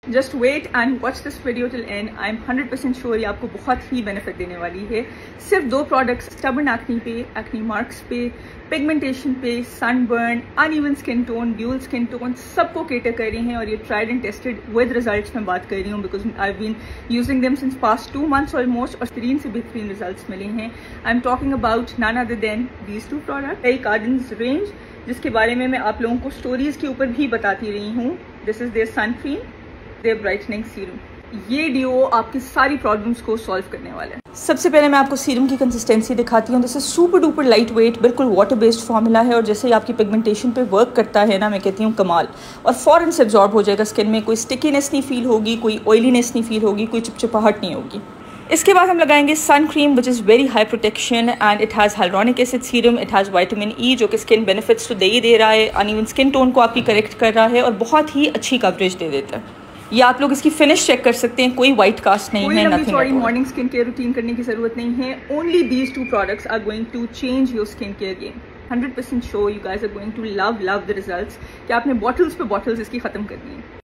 Just wait and watch this video till end. I am 100% sure ये आपको बहुत ही benefit देने वाली है। सिर्फ 2 प्रोडक्ट्स स्टबर्न एक्ने पे, एक्ने मार्क्स पे, पिगमेंटेशन पे, sunburn, uneven skin tone, dual skin tone, सबको केटर कर रही हैं और ये tried and tested with results में बात कर रही हूँ because I been using them since past 2 months almost और बेहतरीन से बेहतरीन रिजल्ट्स मिले हैं। I am talking about none other than these 2 product. कई गार्डन्स रेंज जिसके बारे में मैं आप लोगों को स्टोरीज के ऊपर भी बताती रही हूँ। This is their sun cream, their brightening serum. ये डीओ आपकी सारी प्रॉब्लम्स को सॉल्व करने वाला है। सबसे पहले मैं आपको सीरम की कंसिस्टेंसी दिखाती हूँ। जैसे सुपर डुपर लाइट वेट, बिल्कुल वाटर बेस्ड फॉर्मूला है और जैसे ही आपकी पिगमेंटेशन पे वर्क करता है ना, मैं कहती हूँ कमाल, और फॉरन से एब्जॉर्ब हो जाएगा स्किन में। कोई स्टिकीनेस नहीं फील होगी, कोई ऑयलीनेस नहीं फील होगी, कोई चिपचिपाहट नहीं होगी। इसके बाद हम लगाएंगे sun cream which is very high protection and it has hyaluronic acid serum, it has vitamin E जो कि स्किन बेनिफिट्स तो दे ही दे रहा है, अनइवन स्किन टोन को आपकी करेक्ट कर रहा है और बहुत ही अच्छी कवरेज दे देता है। या आप लोग इसकी फिनिश चेक कर सकते हैं, कोई वाइट कास्ट नहीं है, nothing. Morning skin care routine करने की जरूरत नहीं है। Only these 2 products are going to change your skin care game. 100% sure you guys are going to love the results कि आपने बॉटल्स पे बॉटल्स इसकी खत्म करनी है।